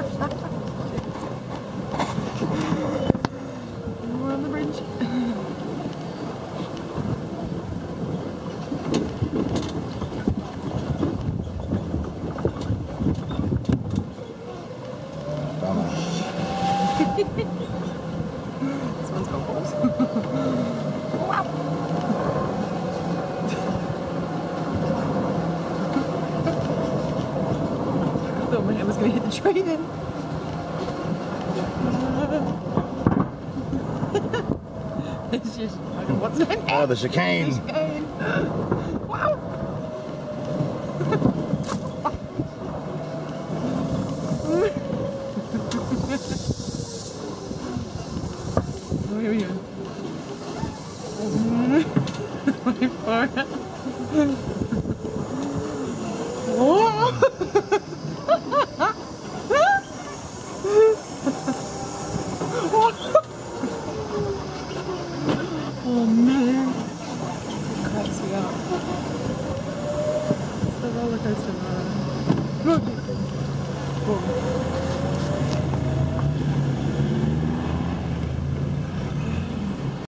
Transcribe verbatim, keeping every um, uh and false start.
We're on the bridge. This one's got balls. Wow. I thought my hand was going to hit the tree then. It's just, what's that? Oh, the chicane. The chicane. Wow. Oh, here we go.